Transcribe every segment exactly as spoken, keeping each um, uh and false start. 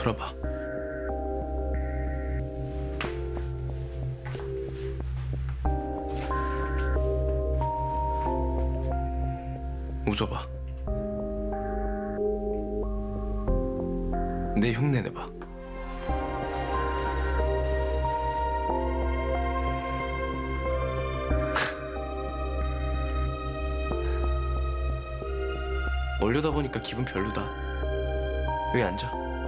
들어봐. 웃어봐. 내 흉내 내봐. 올려다 보니까 기분 별로다. 여기 앉아.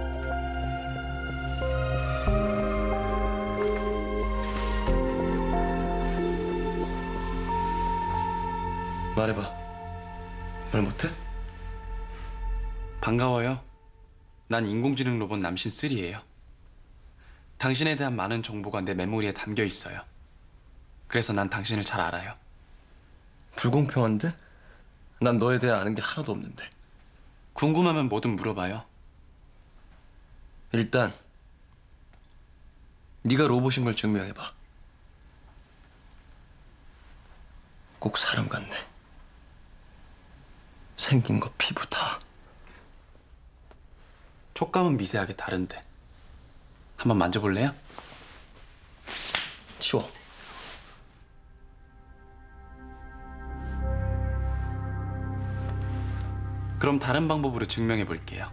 말해봐. 말 못해? 반가워요. 난 인공지능 로봇 남신 쓰리예요. 당신에 대한 많은 정보가 내 메모리에 담겨 있어요. 그래서 난 당신을 잘 알아요. 불공평한데? 난 너에 대해 아는 게 하나도 없는데. 궁금하면 뭐든 물어봐요. 일단 네가 로봇인 걸 증명해봐. 꼭 사람 같네. 생긴 거 피부 다. 촉감은 미세하게 다른데. 한번 만져볼래요? 치워. 그럼 다른 방법으로 증명해 볼게요.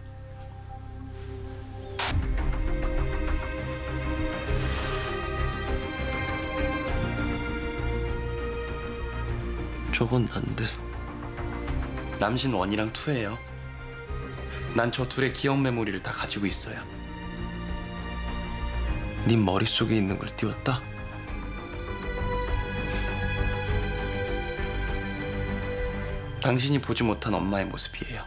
저건 난데. 남신 원이랑 투예요. 난 저 둘의 기억 메모리를 다 가지고 있어요. 네 머릿속에 있는 걸 띄웠다? 당신이 보지 못한 엄마의 모습이에요.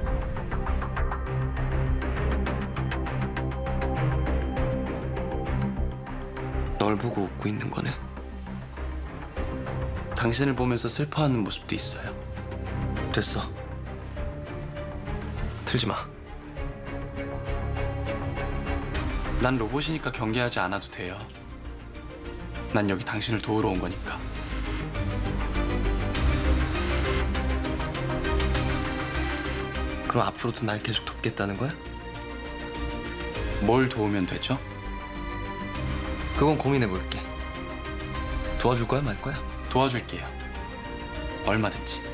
널 보고 웃고 있는 거네. 당신을 보면서 슬퍼하는 모습도 있어요. 됐어. 틀지 마. 난 로봇이니까 경계하지 않아도 돼요. 난 여기 당신을 도우러 온 거니까. 그럼 앞으로도 날 계속 돕겠다는 거야? 뭘 도우면 되죠? 그건 고민해 볼게. 도와줄 거야 말 거야? 도와줄게요. 얼마든지.